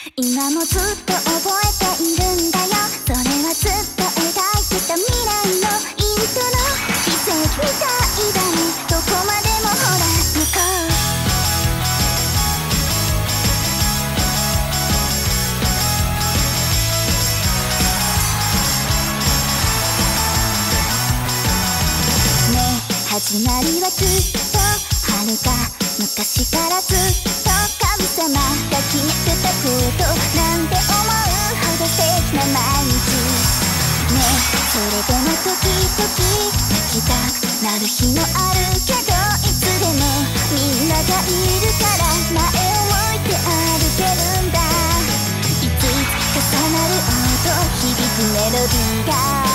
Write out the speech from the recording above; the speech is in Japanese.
今もずっと覚えているんだよ。それはずっと描いてた未来のイントロ。奇跡みたいだね。どこまでもほら行こう。始まりはずっと遥か昔からずっと神様が決めてたことなんて思うほど素敵な毎日ね。それでも時々泣きたくなる日もあるけど、いつでもみんながいるから前を向いて歩けるんだ。いついつ重なる音響くメロディーが